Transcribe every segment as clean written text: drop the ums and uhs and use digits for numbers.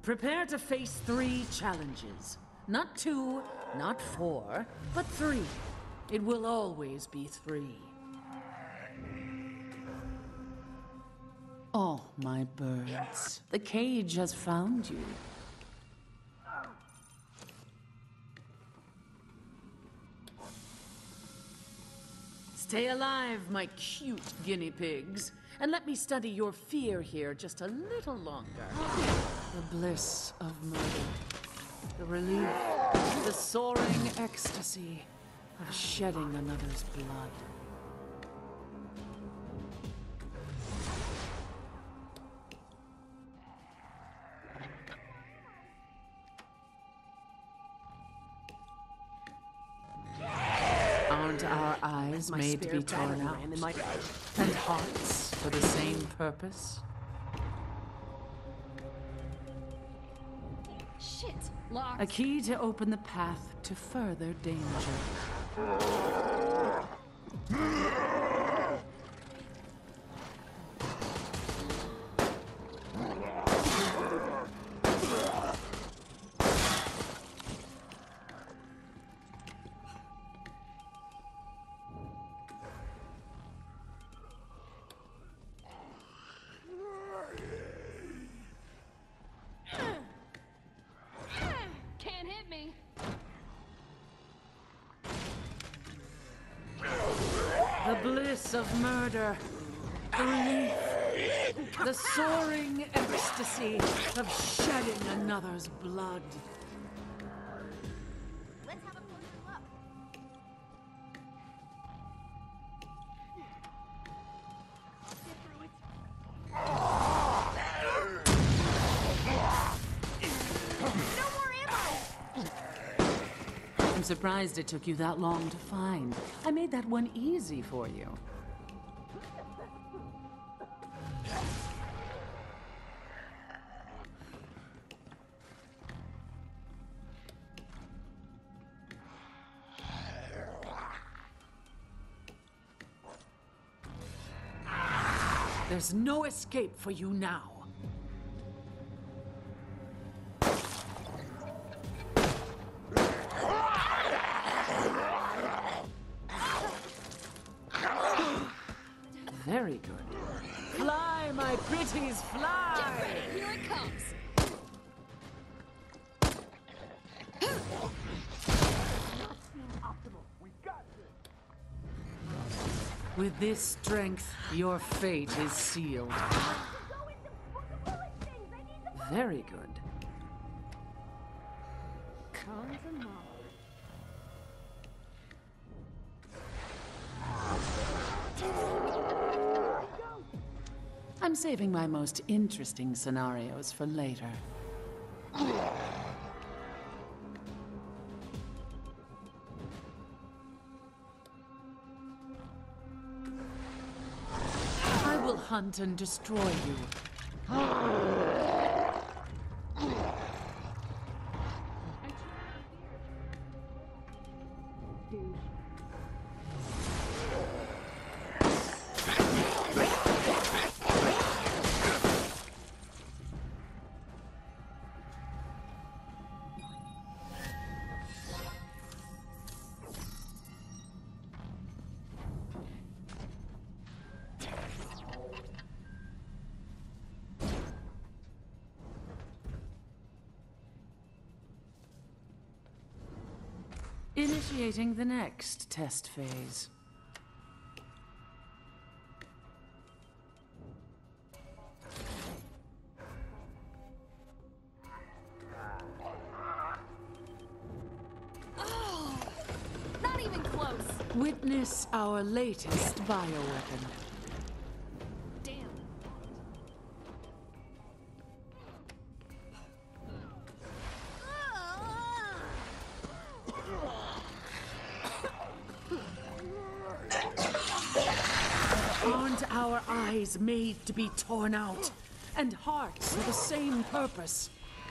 Prepare to face 3 challenges. Not 2, not 4, but 3. It will always be 3. Oh, my birds. The cage has found you. Stay alive, my cute guinea pigs. And let me study your fear here just a little longer. The bliss of murder. The relief. The soaring ecstasy of shedding another's blood. Aren't our eyes made to be torn out? And hearts for the same purpose? Shit! Locked. A key to open the path to further danger. Can't hit me. The bliss of murder. The relief. The soaring ecstasy of shedding another's blood. Let's have a closer look. No more ammo! I'm surprised it took you that long to find. I made that one easy for you. There's no escape for you now. Very good. Fly, my pretties, fly! Get ready, here it comes. With this strength, your fate is sealed. Very good. Come to mama. I'm saving my most interesting scenarios for later. I will hunt and destroy you. Initiating the next test phase. Oh, not even close. Witness our latest bioweapon. Damn. Aren't our eyes made to be torn out? And hearts for the same purpose?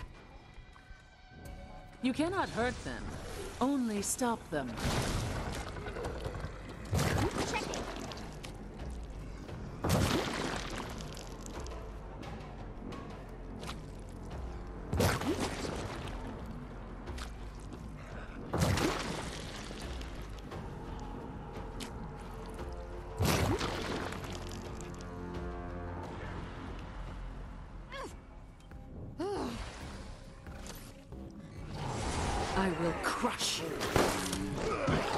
You cannot hurt them, only stop them. Check it. I will crush you.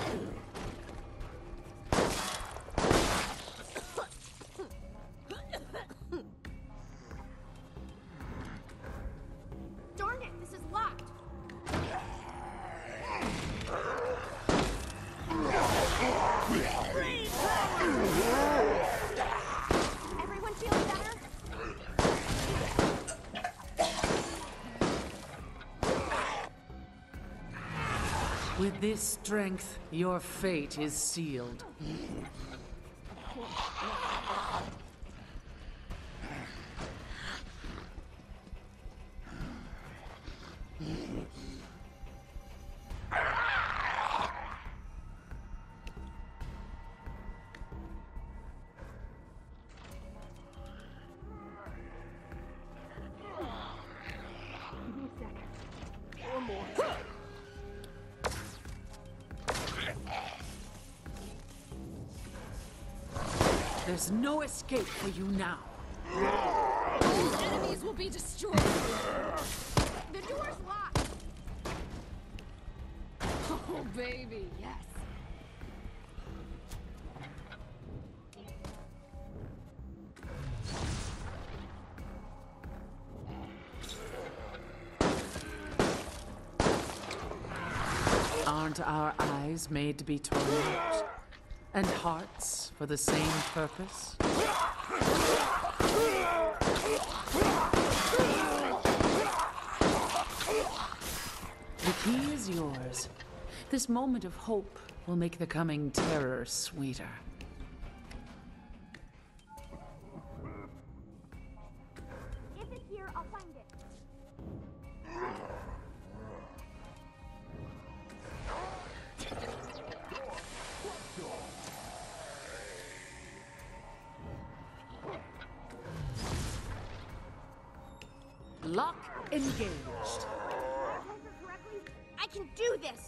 Darn it, this is locked. Everyone feeling better? With this strength, your fate is sealed. There's no escape for you now. Enemies will be destroyed. The door's locked. Oh, baby, yes. Aren't our eyes made to be torn out? And hearts for the same purpose? The key is yours. This moment of hope will make the coming terror sweeter. If it's here, I'll find it. Lock engaged. Measure correctly? I can do this.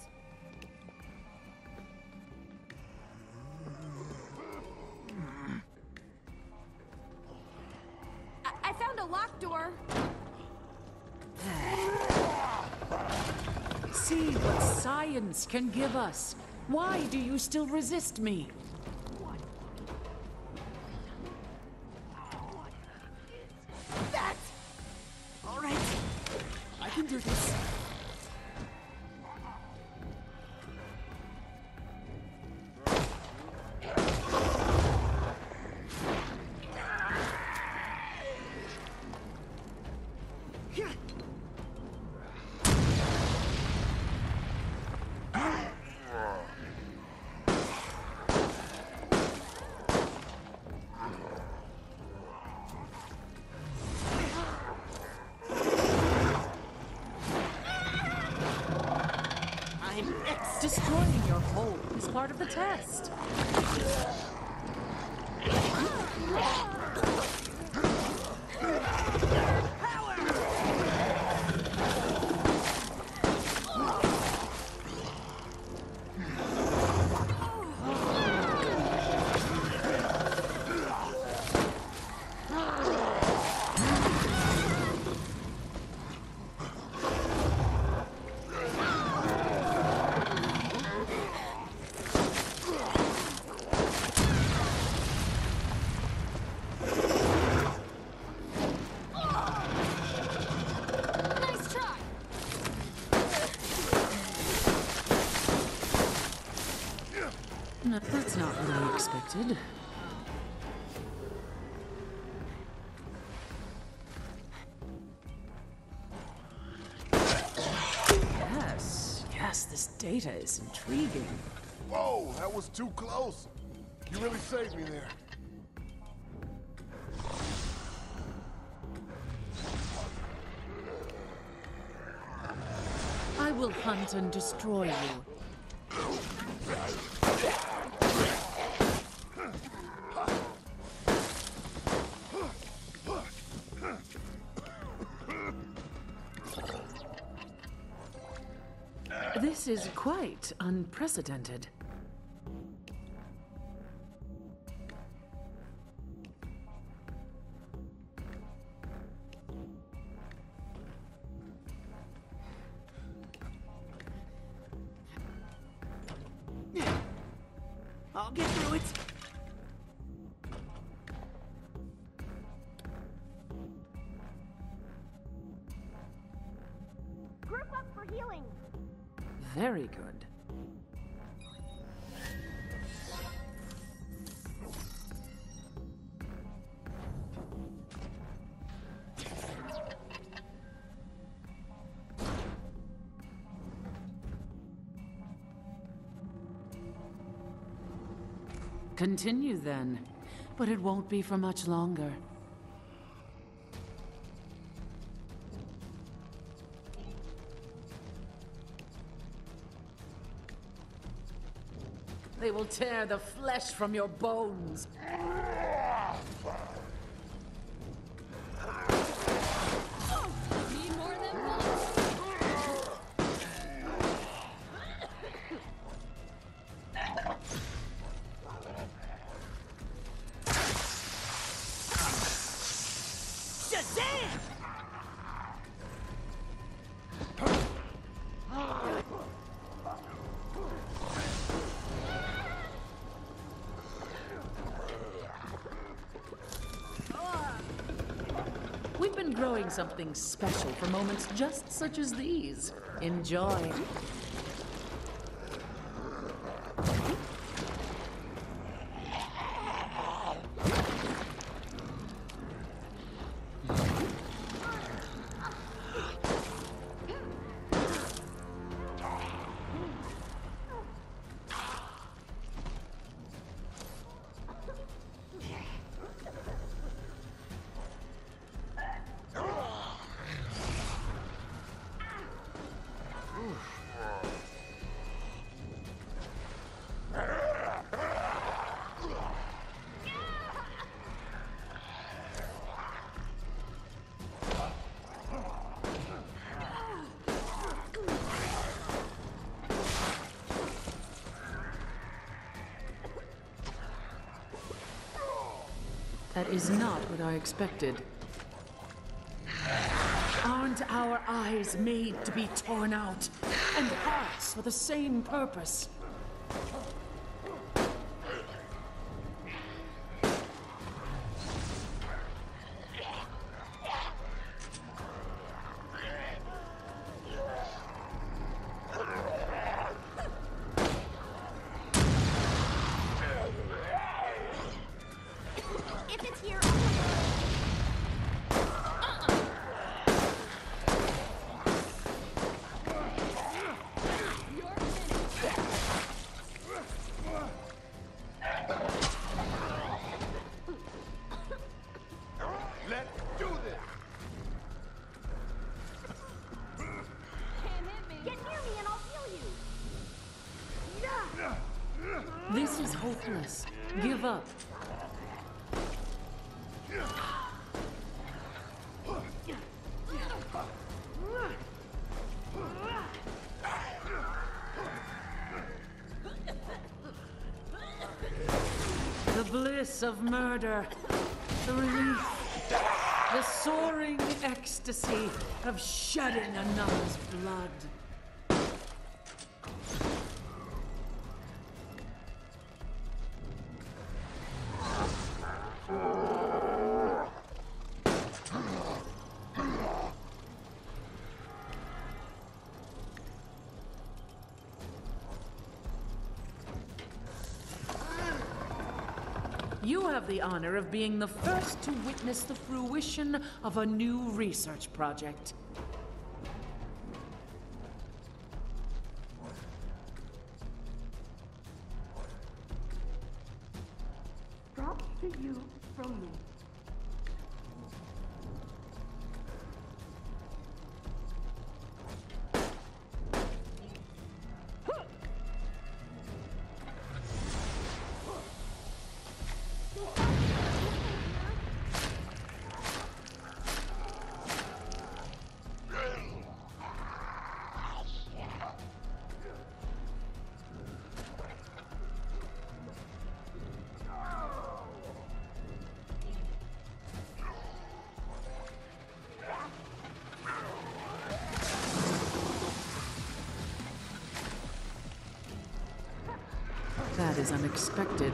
I found a locked door. See what science can give us. Why do you still resist me? That! All right. I can do this. Destroying your hole is part of the test. Nice try. No, that's not what I expected. Yes, this data is intriguing. Whoa, that was too close. You really saved me there. I will hunt and destroy you. This is quite unprecedented. I'll get through it. Group up for healing. Very good. Continue then, but it won't be for much longer. They will tear the flesh from your bones. Need more than bullets. Shazam! We've been growing something special for moments just such as these. Enjoy. That is not what I expected. Aren't our eyes made to be torn out, and hearts for the same purpose? If it's here, You're finished. Let's do this! Can't hit me. get near me and I'll heal you. This is hopeless. Give up. The bliss of murder. The relief. The soaring ecstasy of shedding another's blood. You have the honor of being the first to witness the fruition of a new research project. Props to you from me. That is unexpected.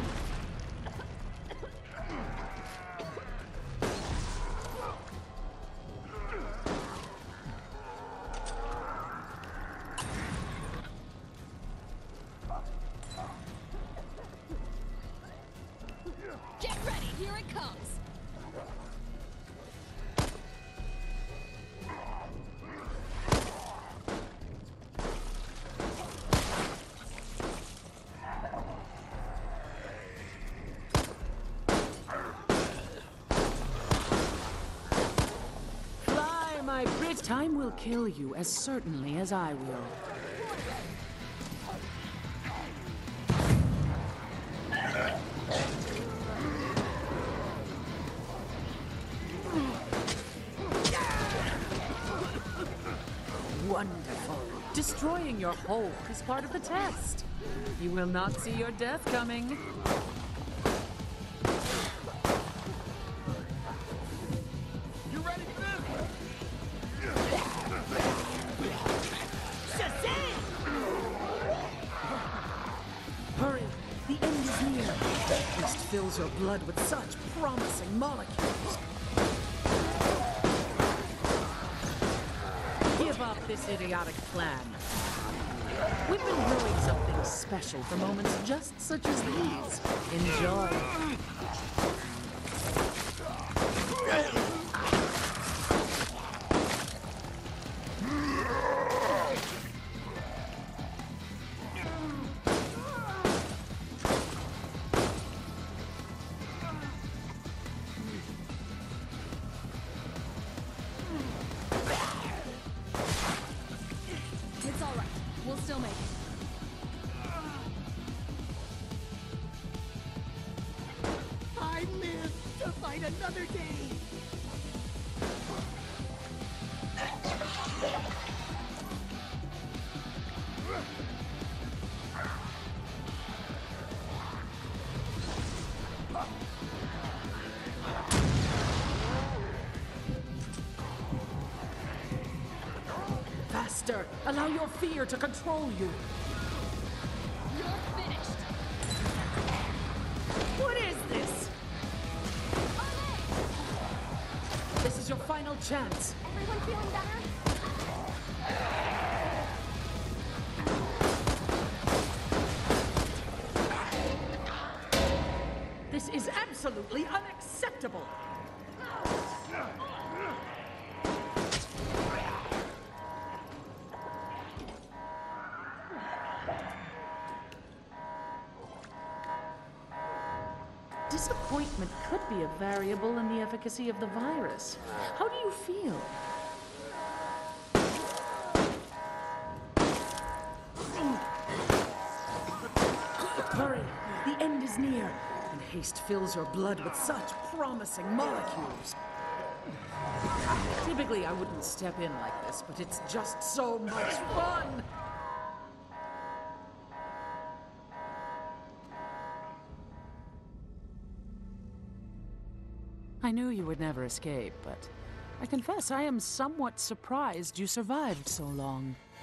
Get ready, here it comes. Fly, my Brit. Time will kill you as certainly as I will. Wonderful. Destroying your Hulk is part of the test. You will not see your death coming. You ready for this? Shazam! Hurry, the end is near. Haste fills your blood with such promising molecules. Give up this idiotic plan. We've been brewing something special for moments just such as these. Enjoy. It's all right. We'll still make it. I live to fight another day! Faster! Allow your fear to control you. You're finished. What is this? This is your final chance. Everyone feeling better? This is absolutely unacceptable. Disappointment could be a variable in the efficacy of the virus. How do you feel? Hurry, the end is near, and haste fills your blood with such promising molecules. Typically, I wouldn't step in like this, but it's just so much fun! I knew you would never escape, but I confess I am somewhat surprised you survived so long.